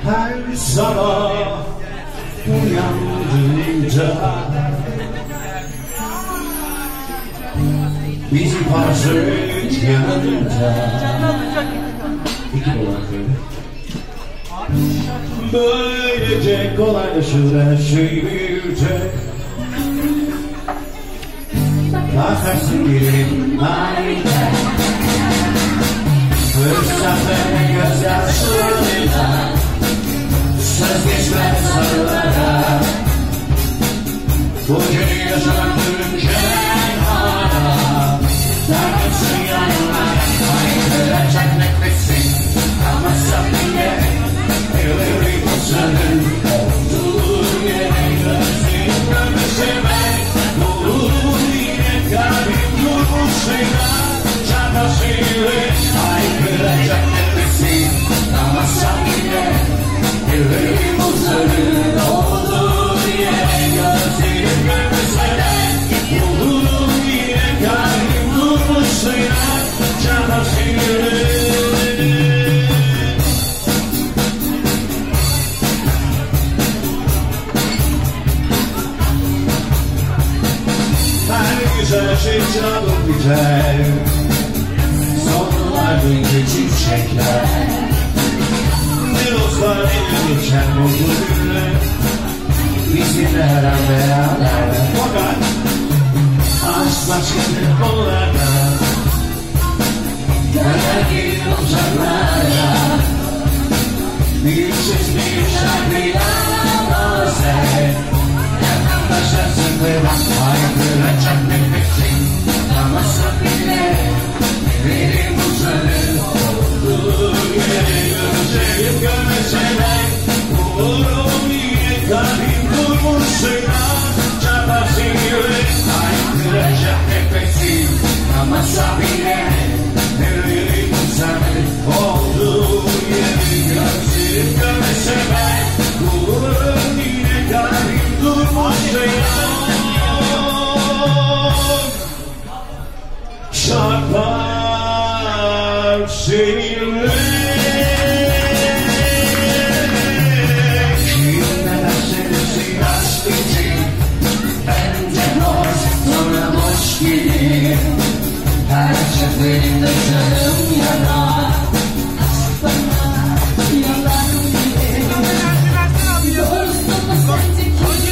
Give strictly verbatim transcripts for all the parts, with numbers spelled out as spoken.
Her sabah uyandığımda bizim parçacık yanında iki olarak böyle böylece kolaylaşır her şey büyüyecek. Bakarsın girelim aynen fırsatlarını gözyaşlarıyla söz geçmez sarılara bugünü yaşamak mümkün hala dargınsın yanına haykıracak nefesim kalmazsa bile yılları uzanır olduğu yere gözlerim görmeseme olur yine kalbim durmuşuyla çarpasıyla haykıracak nefesim kalmazsa bile yıllarım uzanır olduğu yere gözlerim görmeseme olur yine kalbim durmuşuyla çarpasıyla. Güzel şey canım güzel sonlar küçük çiçekler bir dostlar eline geçen mutlu günler bizimle her an beraber fakat aşk başkadır kollarda kadar gelir uzaklara bir söz bir şarkıyla bazen başlasın ve bak haykıracak nefesim kalmazsa bile benim uzanır olduğu yere gözlerim görmeseler umurum yine kalbim durmuşuyla çarpasıyla haykıracak nefesim kalmazsa bile benim uzanır olduğu yere gözlerim görmeseler umurum yine kalbim durmuşuyla çarpar seninle kimler sensin aşk için bence boş sonra boş gelir her seferinde canım yanar aşk bana yalan gelir doğrusu sensin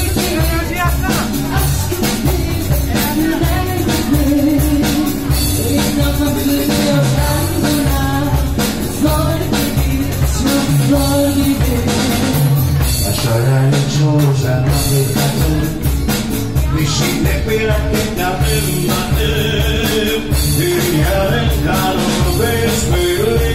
Başarılı çoğu zaman bir kadın peşinde bırakıp yaptım adım dünyanın kanunu besbelli